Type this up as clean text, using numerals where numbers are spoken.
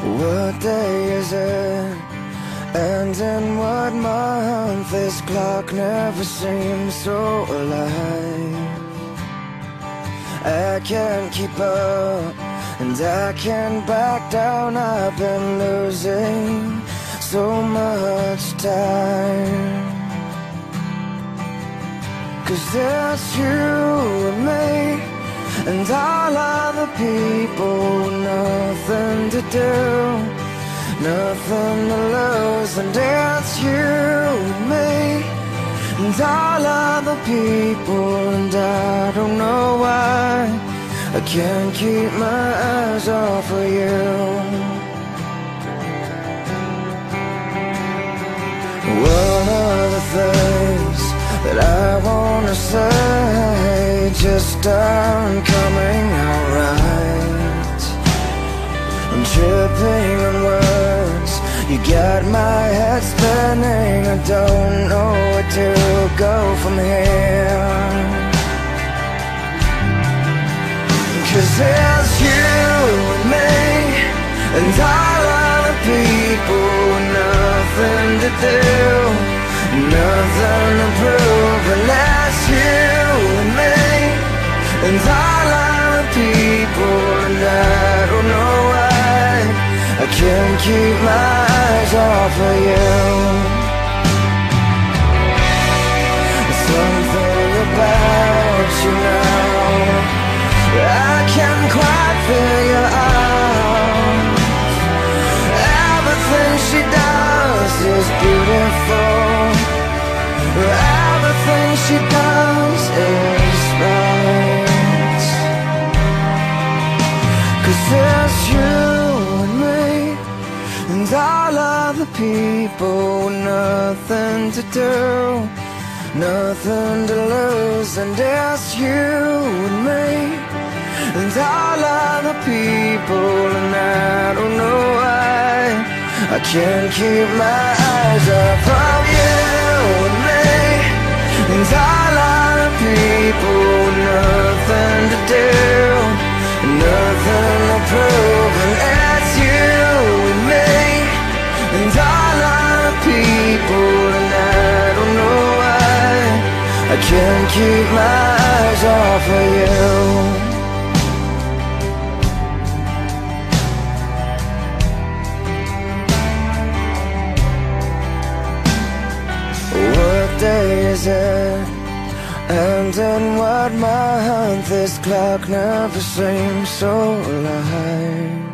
What day is it? And in what month? This clock never seems so alive. I can't keep up, and I can't back down. I've been losing so much time. 'Cause there's you and me, and all other people, nothing to do, nothing to lose. And it's you and me, and all other people, and I don't know why I can't keep my eyes off of you. One of the things that I wanna say just aren't coming out right. I'm tripping on words, you got my head spinning. I don't know where to go from here. 'Cause there's you and me, and all other people, nothing to do, nothing to prove. And that's you and me, and all other people, and I don't know why I can't keep my eyes off of you. Something about you now I can't quite figure out. Everything she does is beautiful. Everything she does is right. 'Cause there's you and me, and all other people, nothing to do, nothing to lose. And it's you and me, and all other people, and I don't know why I can't keep my eyes off of you and me, and all other people, nothing to do, nothing to prove. And it's you and me, and all other people, and I don't know why I can't keep my eyes off of you. What day is it? And in what month? This clock never seems so alive.